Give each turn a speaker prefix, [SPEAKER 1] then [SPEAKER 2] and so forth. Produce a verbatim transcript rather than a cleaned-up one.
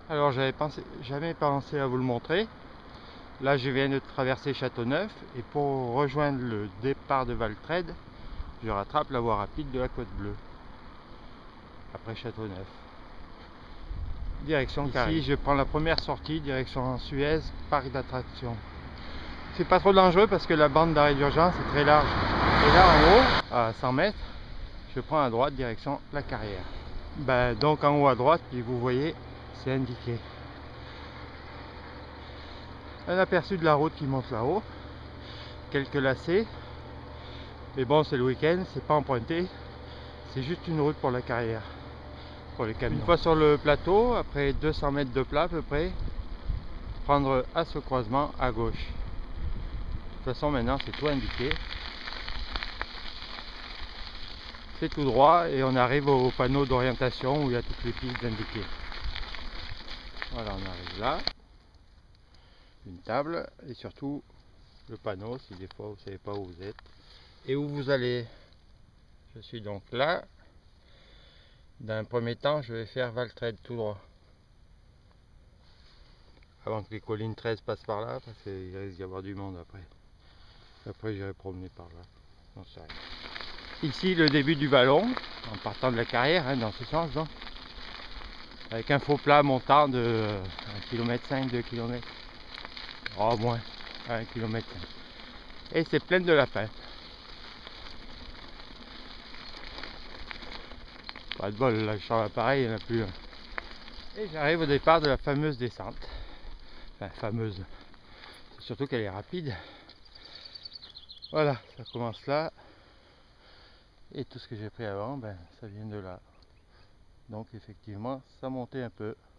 [SPEAKER 1] Alors j'avais pensé, jamais pensé à vous le montrer. Là je viens de traverser Châteauneuf et pour rejoindre le départ de Valtrède, je rattrape la voie rapide de la Côte Bleue. Après Châteauneuf. Direction Carré. Ici je prends la première sortie, direction Suez, parc d'attractions. C'est pas trop dangereux parce que la bande d'arrêt d'urgence est très large. Et là en haut, à cent mètres, je prends à droite direction la Carrière. Ben, donc en haut à droite, puis vous voyez, c'est indiqué. Un aperçu de la route qui monte là-haut, quelques lacets, mais bon c'est le week-end, c'est pas emprunté, c'est juste une route pour la Carrière, pour les camions. Une fois sur le plateau, après deux cents mètres de plat à peu près, prendre à ce croisement à gauche. De toute façon maintenant c'est tout indiqué. C'est tout droit et on arrive au panneau d'orientation où il y a toutes les pistes indiquées. Voilà, on arrive là. Une table et surtout le panneau si des fois vous ne savez pas où vous êtes et où vous allez. Je suis donc là. Dans un premier temps, je vais faire Valtrède tout droit. Avant que les collines treize passent par là, parce qu'il risque d'y avoir du monde après. Après, j'irai promener par là. Non, c'est rien. Ici, le début du vallon, en partant de la Carrière, hein, dans ce sens, donc, avec un faux plat montant de un kilomètre cinq, deux kilomètres. Oh, moins, un kilomètre cinq. Et c'est plein de lapins. Pas de bol, là, je sors l'appareil, il n'y en a plus. Et j'arrive au départ de la fameuse descente. Enfin, fameuse. C'est surtout qu'elle est rapide. Voilà, ça commence là. Et tout ce que j'ai pris avant, ben, ça vient de là. Donc effectivement, ça montait un peu.